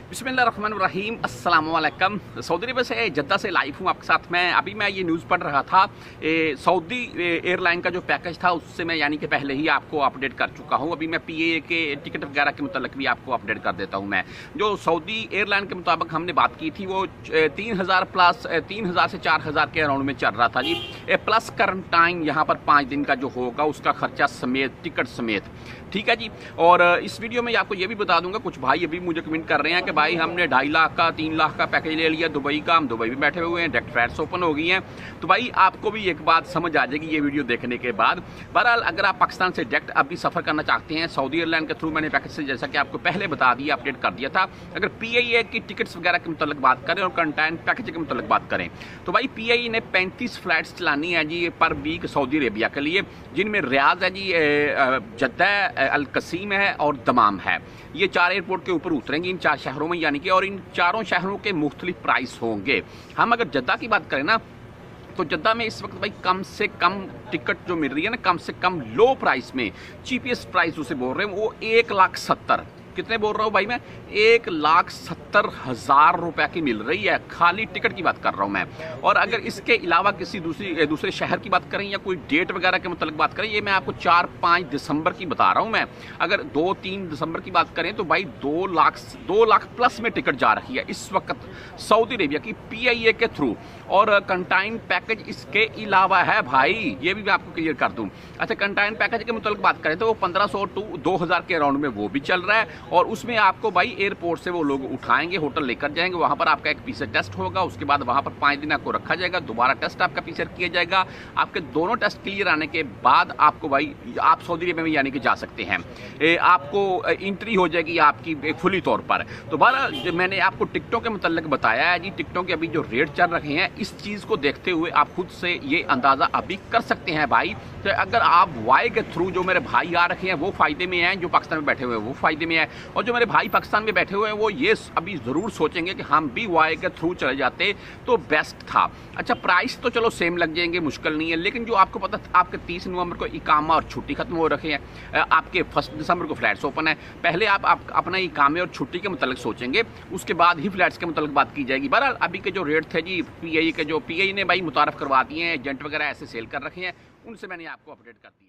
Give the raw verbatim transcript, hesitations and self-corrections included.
बिस्मिल्लाहिर्रहमानिर्रहीम अस्सलाम वालेकुम। सऊदी अरब से जद्दा से लाइव हूँ आपके साथ। मैं अभी मैं ये न्यूज़ पढ़ रहा था, ए, सऊदी एयरलाइन का जो पैकेज था उससे मैं यानी कि पहले ही आपको अपडेट कर चुका हूँ। अभी मैं पीएए के टिकट वगैरह के मुतालिक भी आपको अपडेट कर देता हूँ। मैं जो सऊदी एयरलाइन के मुताबिक हमने बात की थी वो तीन हज़ार प्लस तीन हज़ार से चार हज़ार के अराउंड में चल रहा था जी। ए, प्लस क्वारंटाइन यहाँ पर पाँच दिन का जो होगा उसका खर्चा समेत, टिकट समेत, ठीक है जी। और इस वीडियो में आपको ये भी बता दूंगा, कुछ भाई अभी मुझे कमेंट कर रहे हैं कि भाई हमने ढाई लाख का तीन लाख का पैकेज ले लिया दुबई का, हम दुबई में बैठे हुए हैं, डायरेक्ट फ्लाइट्स ओपन हो गई हैं। तो भाई आपको भी एक बात समझ आ जाएगी ये वीडियो देखने के बाद। बहरहाल अगर आप पाकिस्तान से डायरेक्ट अभी सफ़र करना चाहते हैं सऊदी एयरलाइन के थ्रू, मैंने पैकेज से जैसा कि आपको पहले बता दिया, अपडेट कर दिया था। अगर पीआईए की टिकट्स वगैरह के मुतालिक बात करें और कंटेंट पैकेज के मुतालिक बात करें तो भाई पीआईए ने पैंतीस फ्लाइट्स चलानी है जी पर वीक सऊदी अरेबिया के लिए, जिनमें रियाद है जी, जद्दा, अल कसीम है और दमाम है। ये चार एयरपोर्ट के ऊपर उतरेंगे इन चार शहरों में, यानी कि और इन चारों शहरों के मुख्तलिफ प्राइस होंगे। हम अगर जद्दा की बात करें ना तो जद्दा में इस वक्त भाई कम से कम टिकट जो मिल रही है ना, कम से कम लो प्राइस में, चीपेस्ट प्राइस उसे बोल रहे हैं, वो एक लाख सत्तर कितने बोल रहा हूँ भाई मैं, एक लाख सत्तर हजार रुपए की मिल रही है। खाली टिकट की बात कर रहा हूँ मैं। और अगर इसके अलावा किसी दूसरी दूसरे शहर की बात करें या कोई डेट वगैरह के मुतालिक बात करें, ये मैं आपको चार पाँच दिसंबर की बता रहा हूँ मैं। अगर दो तीन दिसंबर की बात करें तो भाई दो लाख दो लाख प्लस में टिकट जा रही है इस वक्त सऊदी अरेबिया की पीआईए के थ्रू। और कंटाइन पैकेज इसके अलावा है भाई, ये भी मैं आपको क्लियर कर दूं। अच्छा, कंटाइन पैकेज के मुतालिक बात करें तो वो पंद्रह सौ टू दो हज़ार के अराउंड में वो भी चल रहा है। और उसमें आपको भाई एयरपोर्ट से वो लोग उठाएंगे, होटल लेकर जाएंगे, वहां पर आपका एक पीसीआर टेस्ट होगा, उसके बाद वहां पर पाँच दिन आपको रखा जाएगा, दोबारा टेस्ट आपका पीसीआर किया जाएगा। आपके दोनों टेस्ट क्लियर आने के बाद आपको भाई आप सऊदी अरेबिया में यानी कि जा सकते हैं। ए, आपको एंट्री हो जाएगी आपकी फुली तौर पर। तो बहरहाल मैंने आपको टिकटों के मुतालिक बताया है जी। टिकटों के अभी जो रेट चल रहे हैं, इस चीज़ को देखते हुए आप खुद से ये अंदाज़ा अभी कर सकते हैं भाई कि अगर आप वाई के थ्रू, जो मेरे भाई आ रखे हैं वो फ़ायदे में हैं, जो पाकिस्तान में बैठे हुए हैं वो फ़ायदे में हैं, और जो मेरे भाई पाकिस्तान में बैठे हुए हैं वो ये अभी ज़रूर सोचेंगे कि हम भी वाई के थ्रू चले जाते तो बेस्ट था। अच्छा, प्राइस तो चलो सेम लग जाएंगे, मुश्किल नहीं है, लेकिन जो आपको पता आपके तीस नवंबर को इकामा और छुट्टी खत्म हो रखे हैं, आपके फर्स्ट दिसंबर को फ्लाइट्स ओपन है। पहले आप, आप अपना इकामे और छुट्टी के मुतालिक सोचेंगे, उसके बाद ही फ्लाइट्स के मुतालिक बात की जाएगी। बहरहाल अभी के जो रेट थे जी पीआईए के, जो पीआईए ने भाई मुतारफ करवा दिए हैं, एजेंट वगैरह ऐसे सेल कर रखे हैं, उनसे मैंने आपको अपडेट कर दिया।